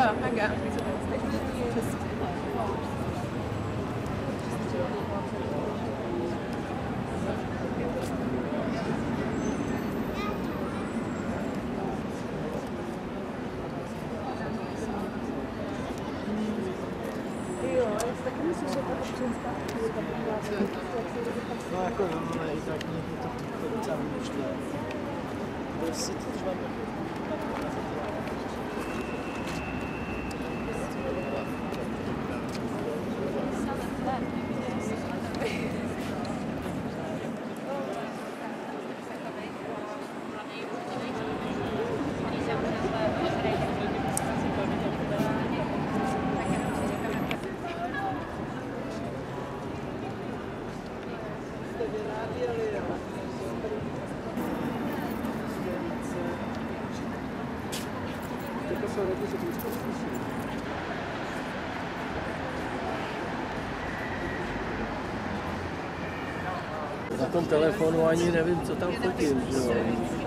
mega. No jako no, ale i tak někdy to docela vymožné. Prostě to třeba na tom telefonu ani nevím, co tam fotím, že jo.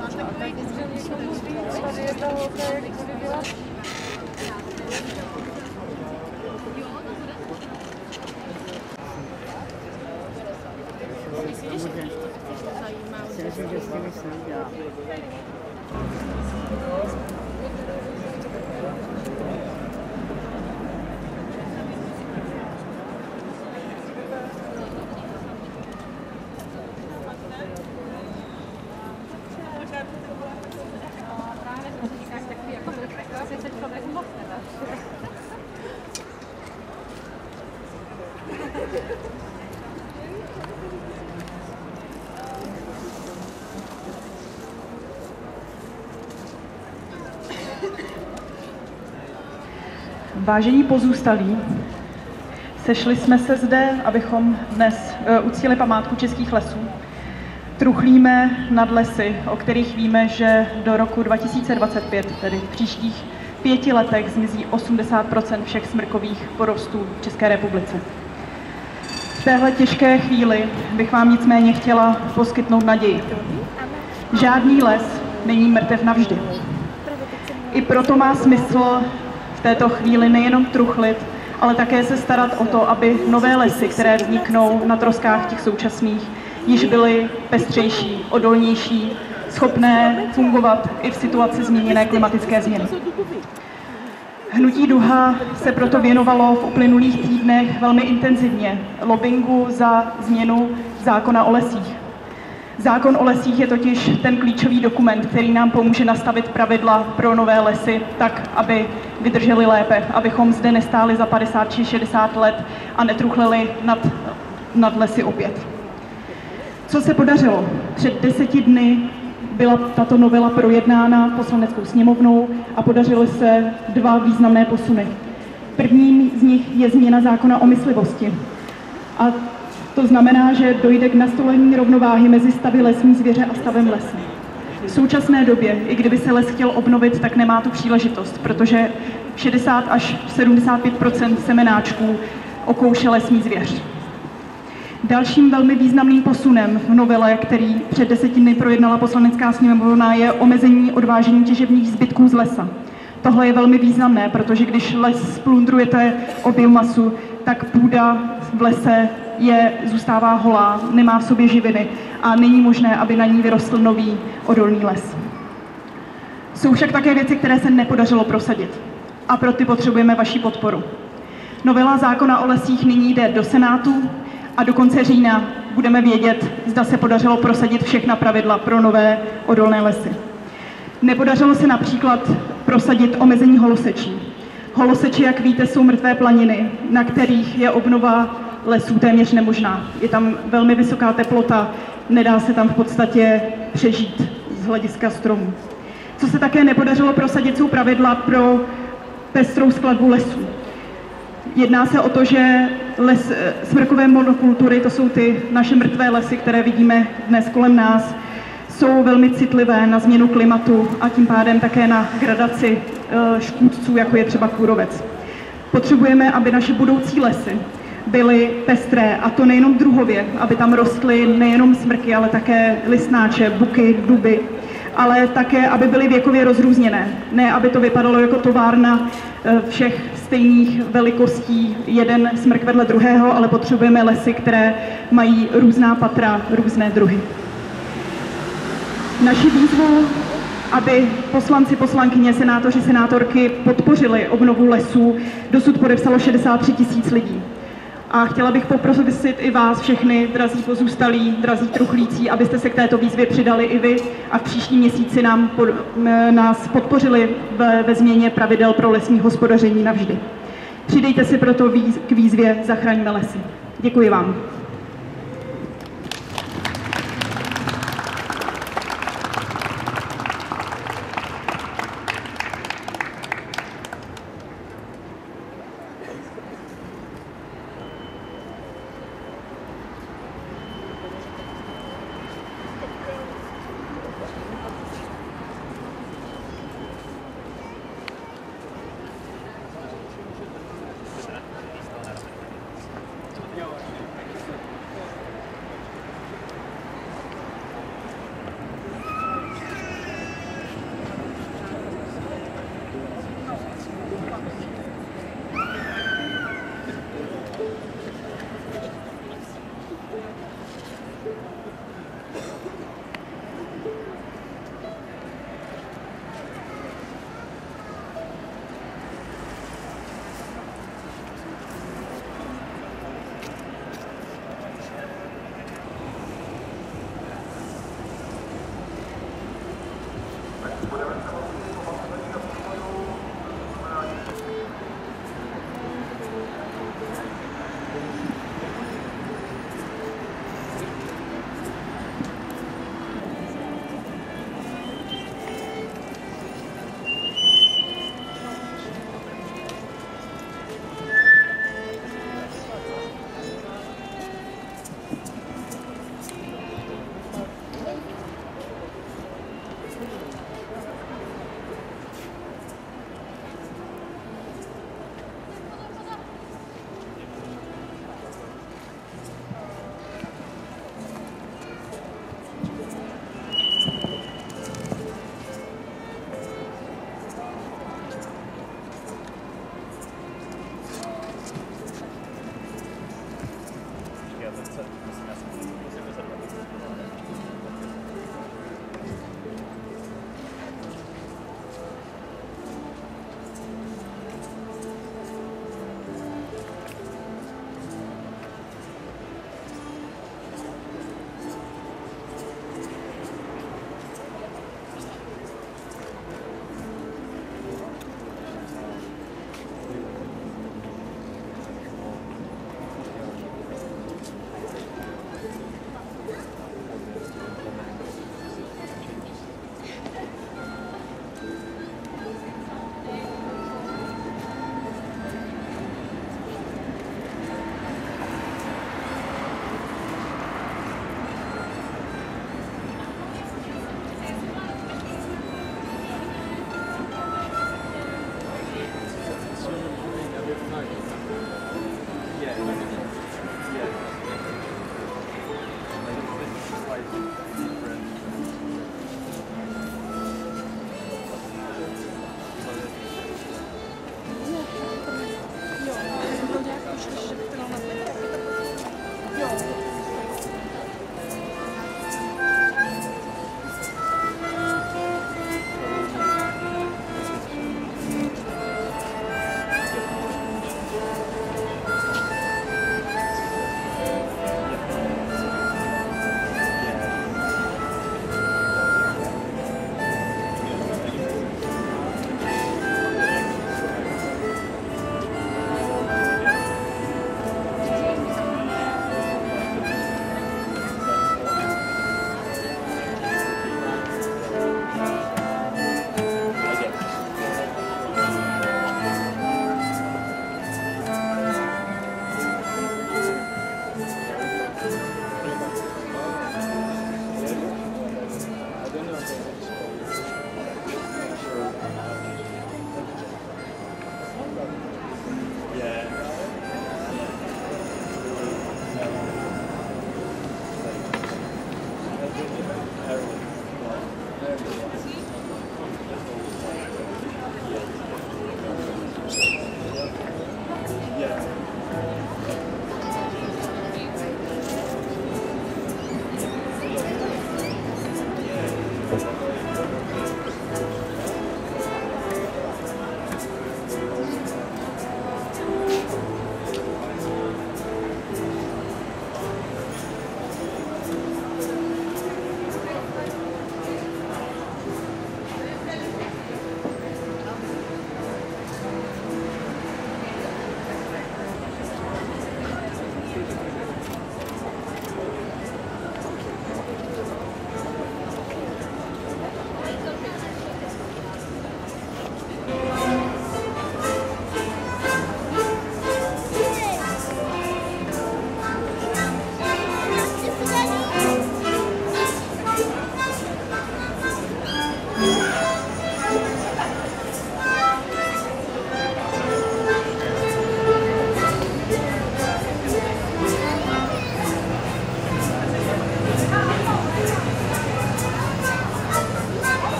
Vážení pozůstalí, sešli jsme se zde, abychom dnes uctili památku českých lesů. Truchlíme nad lesy, o kterých víme, že do roku 2025, tedy v příštích 5 letech, zmizí 80% všech smrkových porostů v České republice. V téhle těžké chvíli bych vám nicméně chtěla poskytnout naději. Žádný les není mrtev navždy. I proto má smysl v této chvíli nejenom truchlit, ale také se starat o to, aby nové lesy, které vzniknou na troskách těch současných, již byly pestřejší, odolnější, schopné fungovat i v situaci změněné klimatické změny. Hnutí Duha se proto věnovalo v uplynulých týdnech velmi intenzivně lobbingu za změnu zákona o lesích. Zákon o lesích je totiž ten klíčový dokument, který nám pomůže nastavit pravidla pro nové lesy tak, aby vydržely lépe, abychom zde nestáli za 50 či 60 let a netruchlili nad lesy opět. Co se podařilo? Před 10 dny byla tato novela projednána Poslaneckou sněmovnou a podařily se 2 významné posuny. Prvním z nich je změna zákona o myslivosti. A to znamená, že dojde k nastolení rovnováhy mezi stavy lesní zvěře a stavem lesa. V současné době, i kdyby se les chtěl obnovit, tak nemá tu příležitost, protože 60 až 75% semenáčků okouše lesní zvěř. Dalším velmi významným posunem v novele, který před 10 dny projednala Poslanecká sněmovna, je omezení odvážení těžebních zbytků z lesa. Tohle je velmi významné, protože když les splundrujete o biomasu, tak půda v lese zůstává holá, nemá v sobě živiny a není možné, aby na ní vyrostl nový odolný les. Jsou však také věci, které se nepodařilo prosadit a pro ty potřebujeme vaši podporu. Novela zákona o lesích nyní jde do Senátu a do konce října budeme vědět, zda se podařilo prosadit všechna pravidla pro nové odolné lesy. Nepodařilo se například prosadit omezení holosečí. Holoseči, jak víte, jsou mrtvé planiny, na kterých je obnova lesů téměř nemožná. Je tam velmi vysoká teplota, nedá se tam v podstatě přežít z hlediska stromů. Co se také nepodařilo prosadit, jsou pravidla pro pestrou skladbu lesů. Jedná se o to, že smrkové monokultury, to jsou ty naše mrtvé lesy, které vidíme dnes kolem nás, jsou velmi citlivé na změnu klimatu a tím pádem také na gradaci škůdců, jako je třeba kůrovec. Potřebujeme, aby naše budoucí lesy byly pestré, a to nejenom druhově, aby tam rostly nejenom smrky, ale také listnáče, buky, duby, ale také, aby byly věkově rozrůzněné. Ne, aby to vypadalo jako továrna všech stejných velikostí, jeden smrk vedle druhého, ale potřebujeme lesy, které mají různá patra, různé druhy. Naši výzvu, aby poslanci, poslankyně, senátoři, senátorky podpořili obnovu lesů, dosud podepsalo 63 000 lidí. A chtěla bych poprosit i vás všechny, drazí pozůstalí, drazí truchlící, abyste se k této výzvě přidali i vy a v příštím měsíci nás podpořili ve změně pravidel pro lesní hospodaření navždy. Přidejte si proto k výzvě Zachraňme lesy. Děkuji vám.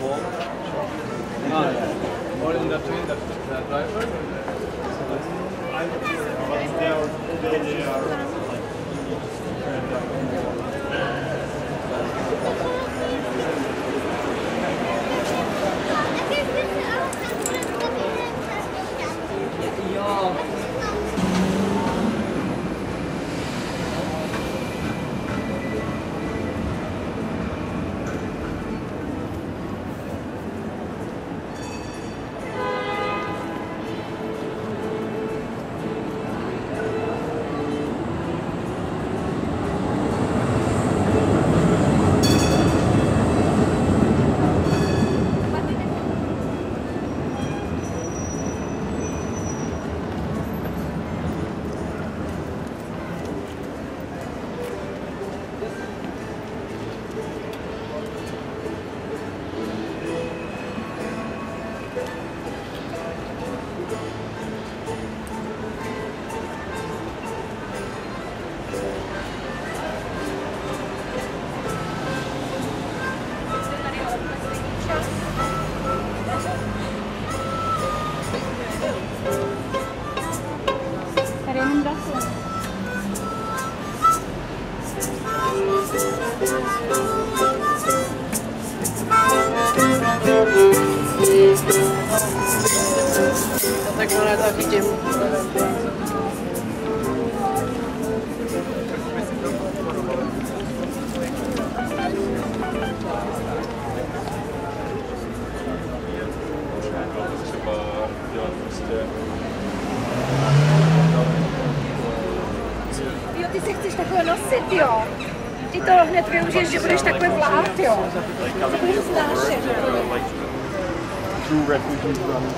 Or in the train, the driver? Takhle to chytím. Jo, ty si chceš takhle nosit, jo. Ty to hned využiješ, že budeš takhle vlát, jo. To budeš snášet. Two refugees running.